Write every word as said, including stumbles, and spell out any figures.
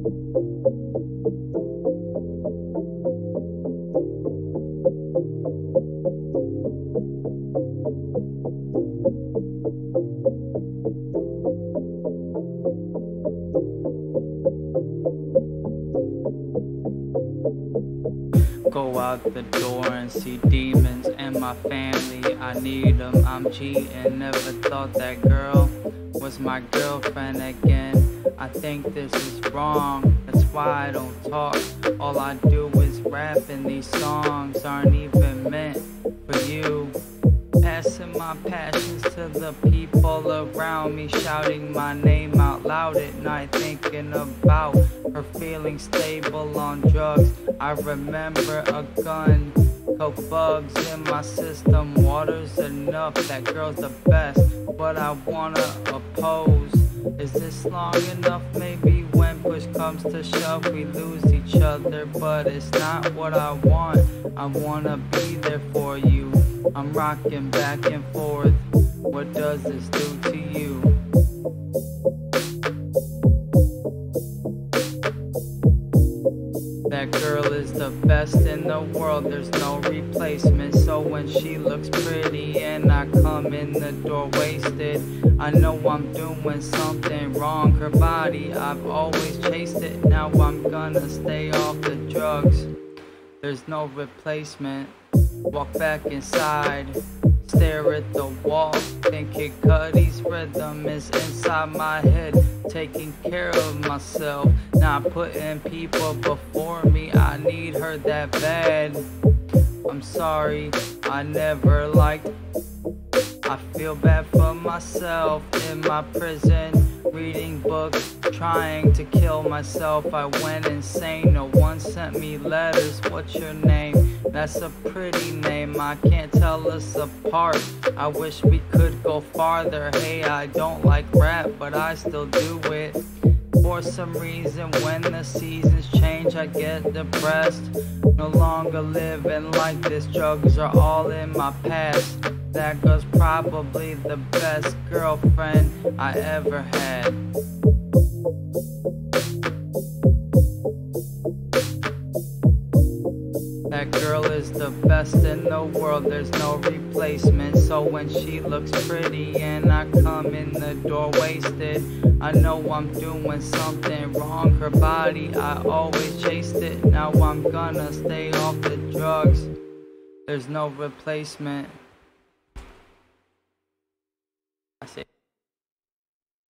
Go out the door and see demons and my family, I need them. I'm cheating, never thought that girl was my girlfriend again. I think this is wrong, that's why I don't talk. All I do is rap and these songs aren't even meant for you. Passing my passions to the people around me, shouting my name out loud at night, thinking about her feeling stable on drugs. I remember a gun, coke bugs in my system, water's enough, that girl's the best, but I wanna oppose. Is this long enough? Maybe when push comes to shove we lose each other, but it's not what I want. I wanna be there for you. I'm rocking back and forth. What does this do to you? That girl is the best in the world, there's no replacement. So when she looks pretty and I come in the door wasted, I know I'm doing something wrong. Her body, I've always chased it. Now I'm gonna stay off the drugs. There's no replacement. Walk back inside, stare at the wall, think Kid Cudi's rhythm is inside my head. Taking care of myself, not putting people before me. I need her that bad. I'm sorry, I never liked. I feel bad for myself in my prison, reading books, trying to kill myself. I went insane, no one sent me letters. What's your name? That's a pretty name, I can't tell us apart. I wish we could go farther. Hey, I don't like rap, but I still do it. For some reason, when the seasons change, I get depressed. No longer living like this, drugs are all in my past. That girl's probably the best girlfriend I ever had. That girl is the best in the world, there's no replacement. So when she looks pretty and I come in the door wasted, I know I'm doing something wrong. Her body, I always chased it. Now I'm gonna stay off the drugs. There's no replacement. I say